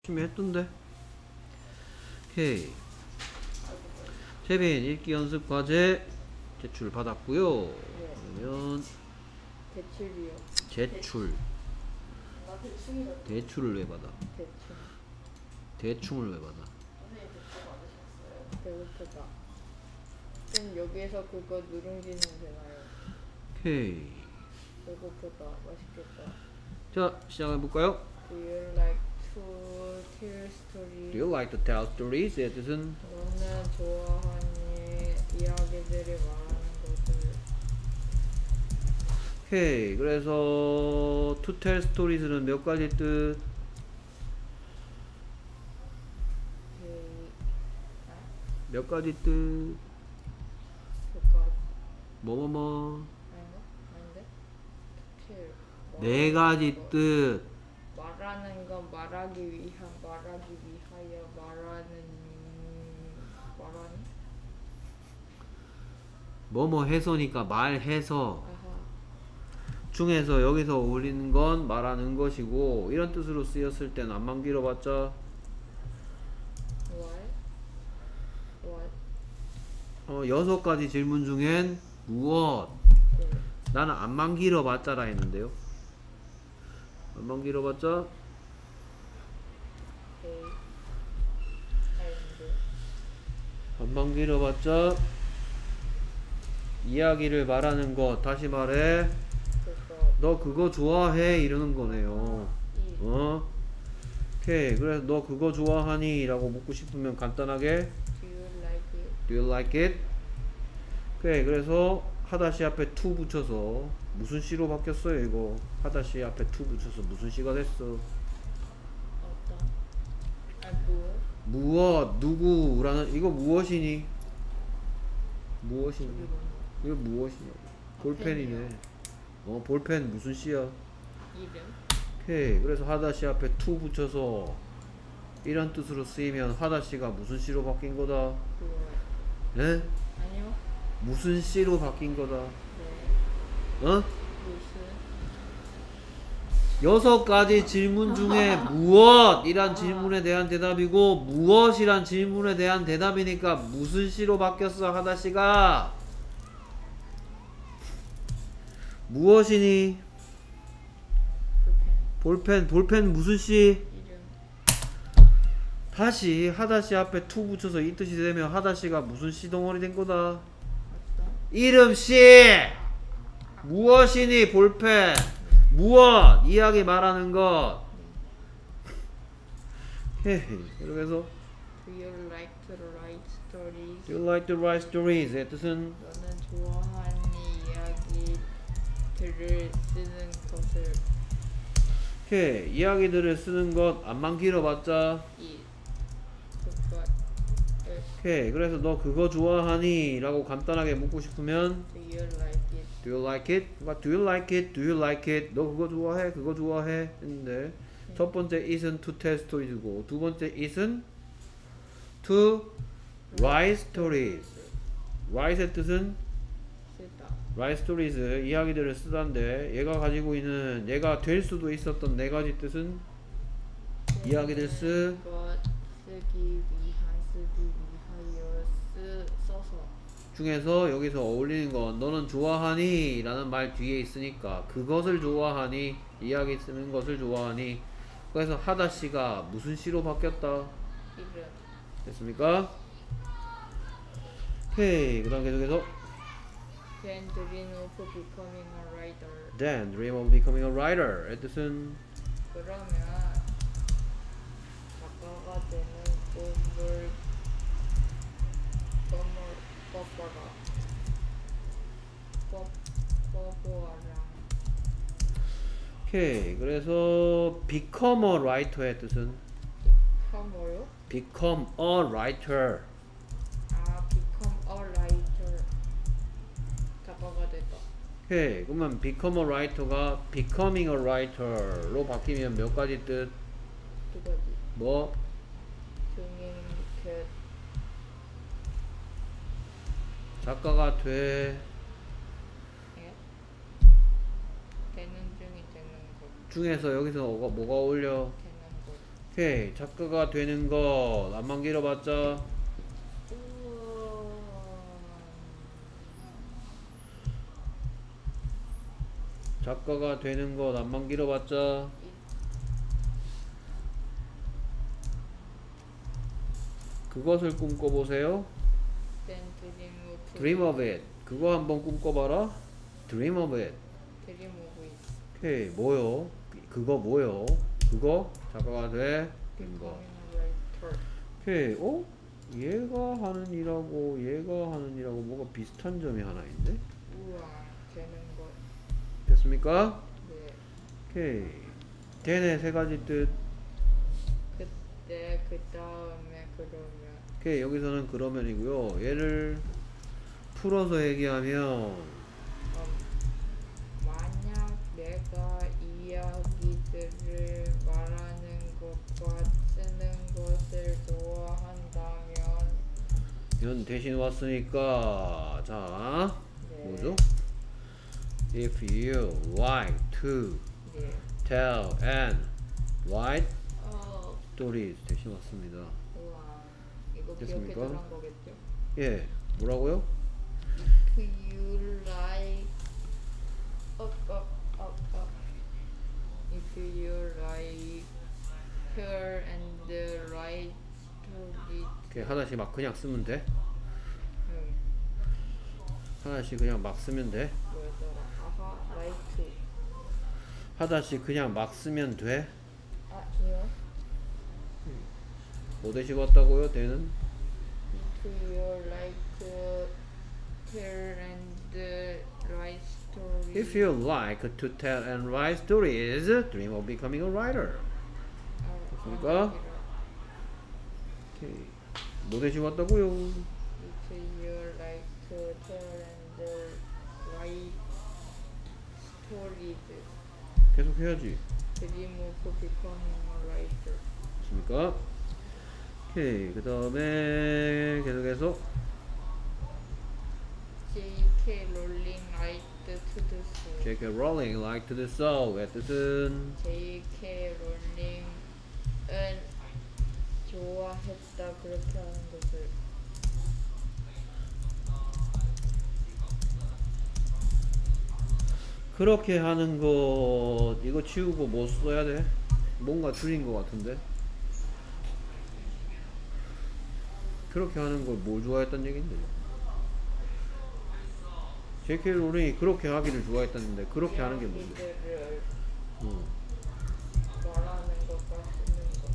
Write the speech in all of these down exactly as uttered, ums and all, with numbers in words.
이쯤에 했던데. 오케이. 채빈 읽기 연습 과제 제출 받았고요. 네. 그러면 대출이요. 제출. 나 대충이라고. 대출을 왜 받아? 대충. 대충을 왜 받아? 선생님 대충 받으셨어요? 배고프다. 쌤 여기에서 그거 누룽지는 되나요? 오케이. 배고프다. 맛있겠다. 자, 시작해볼까요? Do you like to tell stories? Do you like to tell stories? 의 뜻은 너는 좋아하니 이야기들이 말하는 것을. 오케이. 그래서 to tell stories는 몇 가지 뜻? 그 몇 가지 뜻? 그까 뭐뭐뭐 아닌가? 아닌데? tell 네 가지 거. 뜻. 말하는 건 말하기 위한 말하기 위하여 말하는 말하는 뭐뭐 해서니까 말해서 아하 중에서 여기서 어울리는 건 말하는 것이고 이런 뜻으로 쓰였을 땐 안만 길어봤자 what what 어, 여섯 가지 질문 중엔 무엇 네. 나는 안만 길어봤자라 했는데요. 안만 길어봤자 네. 아닌데 안만 길어봤자 이야기를 말하는 것. 다시 말해 그거 너 그거 좋아해 이러는 거네요. 이 어? 오케이. 그래서 너 그거 좋아하니? 라고 묻고 싶으면 간단하게 do you like it? Do you like it? 오케이. 그래서 하다시 앞에 to 붙여서 무슨 시로 바뀌었어요 이거? 하다시 앞에 to 붙여서 무슨 시가 됐어? 어떤 아 무엇? 무엇 누구라는 이거 무엇이니? 무엇이니? 저기 뭐냐 이거 무엇이냐고. 볼펜이네. 펜이요. 어 볼펜 무슨 시야? 이름? 오케이. 그래서 하다시 앞에 to 붙여서 이런 뜻으로 쓰이면 하다시가 무슨 시로 바뀐 거다? 그거 예? 아니요 무슨 시로 바뀐 거다? 네 어? 무슨 여섯 가지 질문 중에 무엇이란 질문에 대한 대답이고 무엇이란 질문에 대한 대답이니까 무슨 시로 바뀌었어 하다시가? 무엇이니? 볼펜 볼펜. 볼펜 무슨 시? 이름 다시 하다시 앞에 to 붙여서 이 뜻이 되면 하다시가 무슨 시 덩어리 된 거다? 어떤 이름 시. 무엇이니 볼펜. 무엇 이야기 말하는 것. 헤헤. 그래서 Do you like to write stories? Do you like to write stories? 의 뜻은 너는 좋아하니 이야기들을 쓰는 것을. 오케이. 이야기들을 쓰는 것 안만 길어봤자 이 그것을 오케이. 그래서 너 그거 좋아하니? 라고 간단하게 묻고 싶으면 Do you like it? Do you like it? 그러니까 Do you like it? Do you like it? 너 그거 좋아해? 그거 좋아해? 했는데 첫 번째 isn't to tell stories고 두 번째 isn't to write stories. write의 뜻은 쓰다 write stories 이야기들을 쓰다인데 얘가 가지고 있는 얘가 될 수도 있었던 네 가지 뜻은 이야기들 쓰 것 쓰기 위한 쓰기 위하여 쓰 써서 중에서 여기서 어울리는 건 너는 좋아하니? 라는 말 뒤에 있으니까 그것을 좋아하니? 이야기 쓰는 것을 좋아하니? 그래서 하다시가 무슨 시로 바뀌었다? 이름 됐습니까? 오케이. 그 다음 계속해서 Then dream of becoming a writer. Then dream of becoming a writer 의 뜻은 그러면 작가가 되는 꿈을 꿈을 꿔봐라 꿔 꿔보아라. 오케이. 그래서 become a writer의 뜻은 become 뭐요? become a writer. 아 become a writer 작가가 됐다. 오케이. 그러면 become a writer가 becoming a writer로 바뀌면 몇 가지 뜻? 두 가지 뭐? 등인 개 작가가 돼 예? 되는 중이 되는 것 중에서 여기서 뭐가, 뭐가 어울려? 되는 것 오케이. 작가가 되는 것 안만 길어봤자 우와. 작가가 되는 것 안만 길어봤자 그것을 꿈꿔보세요. Then dream of Dream of it. 그거 한번 꿈꿔봐라. Dream of it. dream of it. 오케이. 뭐요? 그거 뭐요? 그거 작가가 돼. 된 거. Becoming a writer. 오케이. 어? 얘가 하는 일하고 얘가 하는 일하고 뭐가 비슷한 점이 하나 있는데? 우와. 되는 거. 됐습니까? 네. 오케이. 되네 세 가지 뜻. 그때 그 다음에 그러면 오케이. 여기서는 그러면이고요. 얘를 풀어서 얘기하면 음, 만약 내가 이야기들을 말하는 것과 쓰는 것을 좋아한다면 연 대신 왔으니까 자 네. 뭐죠? If you like to 네. tell and write 어, stories 대신 왔습니다. 우와. 이거 됐습니까? 기억해 두란 거겠죠? 예, 뭐라고요? Do you like up up up up if you like her and write stories 오케이, 하나씩 막 그냥 쓰면 돼. 응. 하나씩 그냥 막 쓰면 돼. 뭐였더라? 아하 like 하나씩 그냥 막 쓰면 돼. 아니요. 뭐 대신 왔다고요? 대는? Do you like her and write stories? If you like to tell and write stories, dream of becoming a writer. 아, 됐습니까? 아, 오케이. 뭐 대신 왔다고요? If you like to tell and write stories, 계속 해야지. dream of becoming a writer. 됐습니까? 오케이. 그 다음에 계속해서 J K 롤링 like to do so. J K Rowling like to do so. 의 뜻은 J K 롤링은 좋아했다 그렇게 하는 것을 그렇게 하는 것 이거 치우고 뭐 써야 돼? 뭔가 줄인 것 같은데 그렇게 하는 걸 뭘 좋아했단 얘긴데 제이 케이 롤링이 그렇게 하기를 좋아했다는데 그렇게 하는 게 뭔데? 이야기들을 응. 말하는 것과 쓰는 것.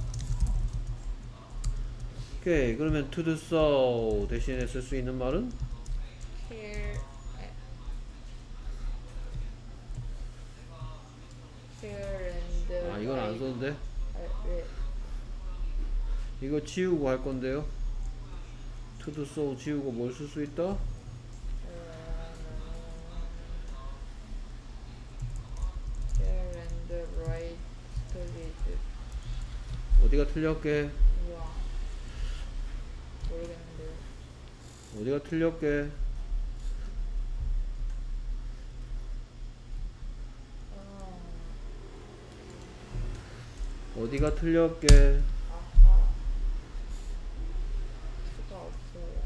오케이 그러면 to do so 대신에 쓸 수 있는 말은? Care care and 아 이건 안 썼는데 아, 왜? 이거 지우고 할 건데요 to do so 지우고 뭘 쓸 수 있다? Care and write stories. 어디가 틀렸게? 우와. 모르겠는데요. 어디가 틀렸게? 아, 어디가 틀렸게? 아하. 수가 없어요.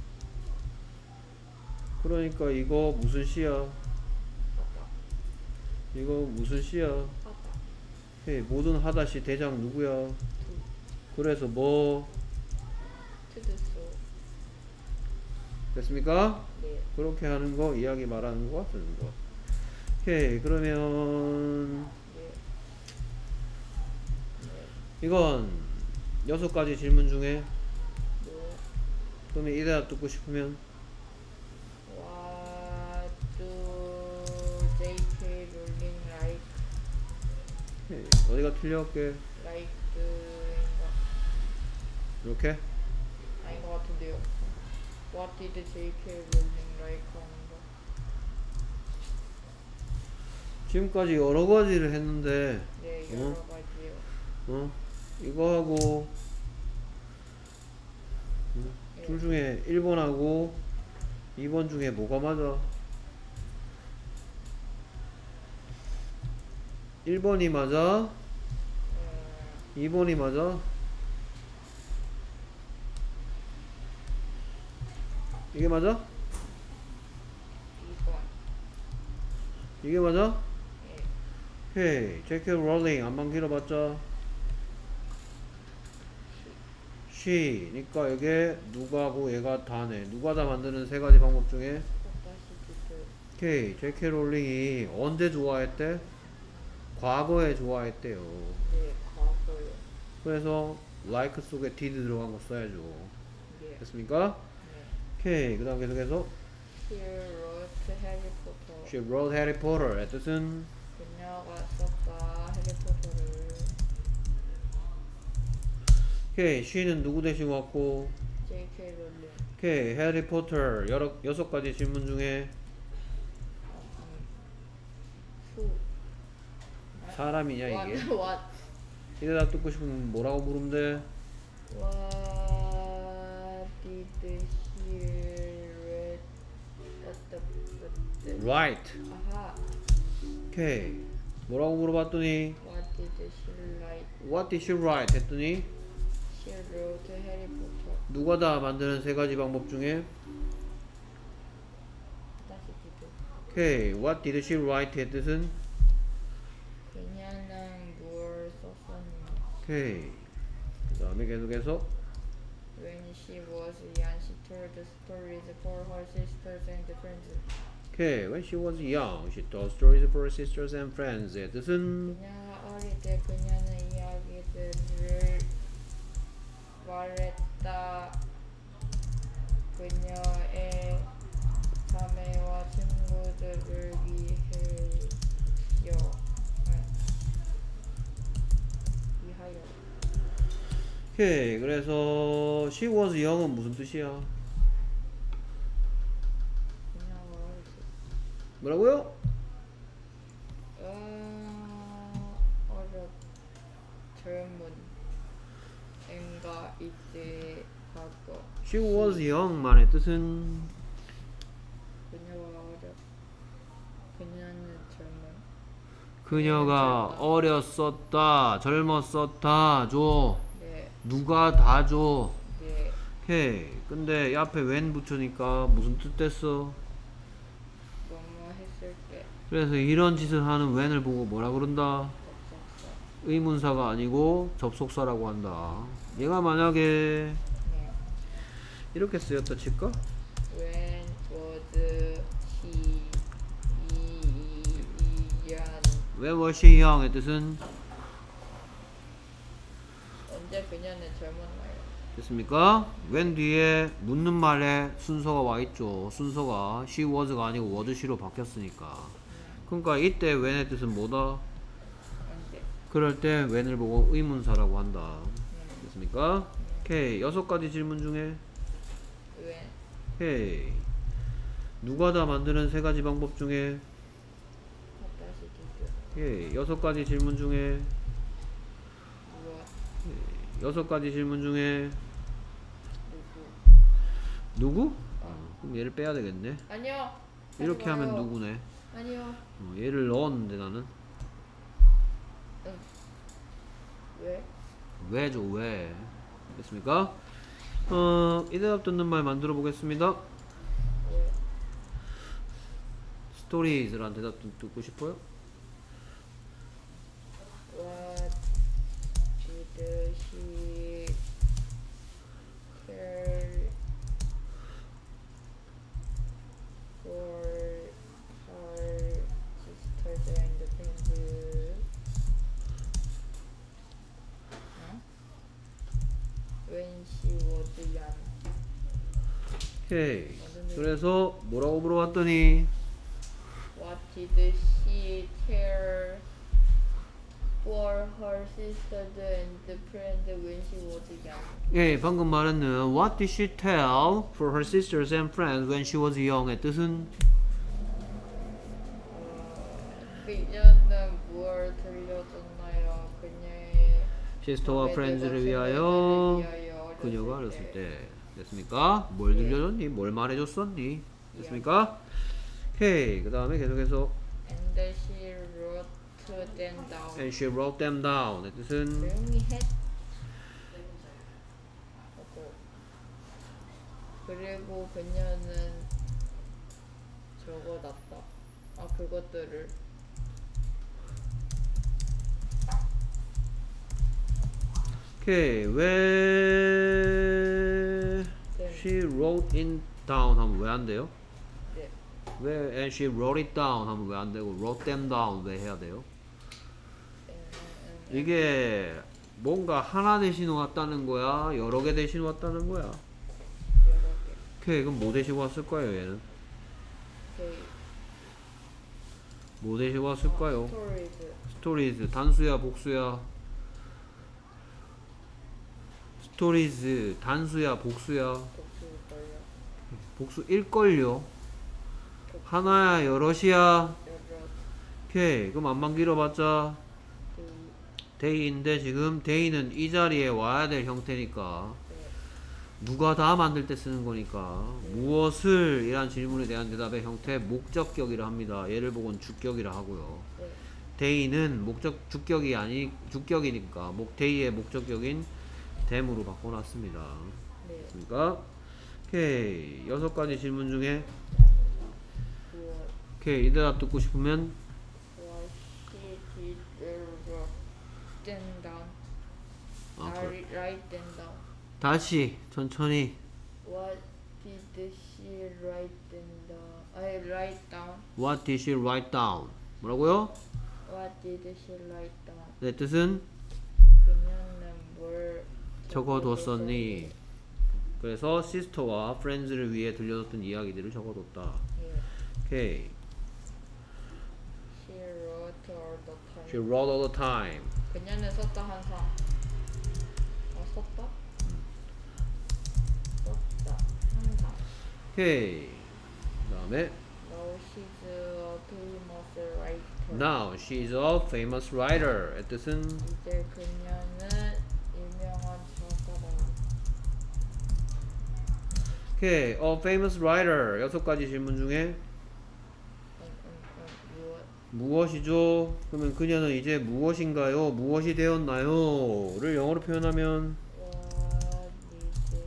그러니까 이거 무슨 시야? 하다. 이거 무슨 시야? 하다. 헤이, 모든 하다시 대장 누구야? 두. 그래서 뭐 투드소. 됐습니까? 네. 그렇게 하는 거 이야기 말하는 거 쓰는 거. 오케이 그러면 네. 이건 여섯 가지 질문 중에 네. 그러면 이 대답 듣고 싶으면 What do J K 롤링 like? 헤이, 어디가 틀렸게? like인가? 이렇게? 아닌 것 같은데요. What did J K 롤링 like 하는 거? 지금까지 여러 가지를 했는데 네, 어? 여러 가지요. 어? 이거 하고 음, 네. 둘 중에 일 번하고 이 번 중에 뭐가 맞아? 일 번이 맞아? 음, 이 번이 맞아? 이게 맞아? 이 번. 이게 맞아? 예. 오케이. 제키 롤링 안만 길어봤자 she니까 이게 누가고 얘가 다네. 누가 다 만드는 세 가지 방법 중에 다시 디드. 오케이. 제키 롤링이 언제 좋아했대? 과거에 좋아했대요. 네, 과거요. 그래서 like 속에 did 들어간 거 써야죠. 예. 됐습니까? 네. 오케이. 그 다음 계속해서 He wrote Harry Potter. she wrote Harry Potter의 뜻은 그녀가 썼다 해리포터를. 오케이. she는 누구 대신 왔고 제이케이 롤링. 오케이. 해리 포터 여러 여섯 가지 질문 중에 수. 사람이냐 이게? What? What? 이대답 듣고 싶으면 뭐라고 물으면 돼? What did he read? the, the, the. Right. 아하. 오케이. 뭐라고 물어봤더니 What did she write? What did she write? 했더니 She wrote Harry Potter. 누가 다 만드는 세 가지 방법 중에 다시 디드. 오케이. What did she write의 뜻은 그녀는 뭘 썼었나? 오케이. 그 다음에 계속해서 When she was young, she told the stories for her sisters and friends. 오케이. When she was young, she told stories for her sisters and friends의 뜻은 그녀가 어릴 때 그녀는 이야기들을 말했다. 그녀의 자매와 친구들을 위해요. 위하여. 오케이. 그래서 she was young은 무슨 뜻이야? 그녀가 어릴 때. 뭐라고요? 어, 어렸 젊은 앤가 이때 과거. She was young만의 뜻은 그녀가 어렸 그녀는 젊은. 그녀가 어렸었다, 젊었었다, 줘. 네. 누가 다 줘. 네. 오케이. 근데 이 앞에 when 붙여니까 무슨 뜻 됐어? 뭐뭐 했을 때. 그래서 이런 짓을 하는 when을 보고 뭐라 그런다? 접속사. 의문사가 아니고 접속사라고 한다. 얘가 만약에 네. 이렇게 쓰였다 칠까? When was he 이, 이, 이, When was she young의 뜻은 언제 그녀는 젊었나요? 됐습니까? when 뒤에 묻는 말에 순서가 와 있죠. 순서가 she was가 아니고 was she로 바뀌었으니까. 그러니까 이때 when의 뜻은 뭐다? 언제? 그럴 때 when을 보고 의문사라고 한다. 네. 됐습니까? 오케이. 여섯 가지 질문 중에 When. 오케이. 누가 다 만드는 세 가지 방법 중에 다시 디드. 오케이. 여섯 가지 질문 중에 무엇? 여섯 가지 질문 중에 누구? 누구? 어, 그럼 얘를 빼야 되겠네. 아니요. 하지 이렇게 하면 마요. 누구네. 아니요. 어, 얘를 넣었는데 나는 왜? 왜죠 왜? 됐습니까? 어, 이 대답 듣는 말 만들어 보겠습니다. 왜? 스토리즈란 대답 듣- 듣고 싶어요? What did she care for her sisters and friends? 어? When she was young. 오케이. 그래서 뭐라고 물어봤더니 What did she care for her sisters and friends when she was young? 예, 방금 말했는 What did she tell for her sisters and friends when she was young의 뜻은 어, 그녀는 무엇을 들려줬나요? 그녀의 시스터와 프렌즈를 위하여 그녀가 어렸을 때. 됐습니까? 뭘 네. 들려줬니? 뭘 말해줬었니? 됐습니까? 오케이. 그 다음에 계속해서 And she wrote them down. And she wrote them down. 의 뜻은 조용히 해. 하고 그리고 그녀는 적어놨다. 아 그것들을 오케이. 왜 she wrote in down 하면 왜 안 돼요? 네. 왜 and she wrote it down 하면 왜 안 되고 wrote them down 왜 해야 돼요? 이게 뭔가 하나 대신 왔다는 거야? 여러 개 대신 왔다는 거야? 여러 개. 오케이. 그럼 뭐 대신 왔을까요 얘는? 오케이. 뭐 대신 왔을까요? 스토리즈. 스토리즈 단수야 복수야? 스토리즈 단수야 복수야? 독수일걸요. 복수일걸요? 하나야 여럿이야? 여러 오케이. 그럼 안만 길어봤자 그 데이인데 지금 데이는 이 자리에 와야 될 형태니까 네. 누가 다 만들 때 쓰는 거니까 무엇을 이란 질문에 대한 대답의 형태 목적격이라 합니다. 얘를 보곤 주격이라 하고요. 네. 데이는 목적 주격이 아니 주격이니까 목 데이의 목적격인 them으로 바꿔놨습니다. 네. 그러니까 오케이 여섯 가지 질문 중에 무엇 오케이 이 대답 듣고 싶으면 What she did wrote them down. 아, I 그래. write them down. 다시 천천히 What did she write them down? I write down. What did she write down? 뭐라고요? What did she write down? 내 뜻은 그녀는 뭘 적어뒀었니? 그래서 시스터와 프렌즈를 위해 들려줬던 이야기들을 적어뒀다. 예. 오케이. She wrote all the time. She wrote all the time. 그녀는 썼다 항상. 아 썼다? 썼다 항상. 오케이. 그다음에 Now she's a famous writer. Now she's a famous writer. 의 뜻은 이제 그녀는 유명한 작가다. 오케이. A famous writer. 여섯 가지 질문 중에 음, 음, 음, 무엇? 무엇이죠? 그러면 그녀는 이제 무엇인가요? 무엇이 되었나요? 를 영어로 표현하면 What did she?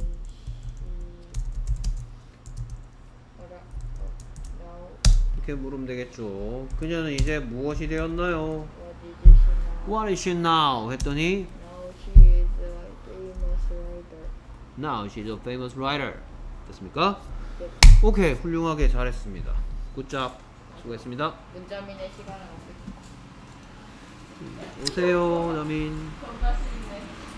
어라? 어, now 이렇게 물으면 되겠죠. 그녀는 이제 무엇이 되었나요? what did she now? What is she now? 했더니 Now she is a famous writer. Now she's a famous writer. 됐습니까? 네. 오케이. 훌륭하게 잘했습니다. 굿잡. 수고했습니다. 문자민의 시간을 없애. 오세요, 자민. 겁나 쉽네.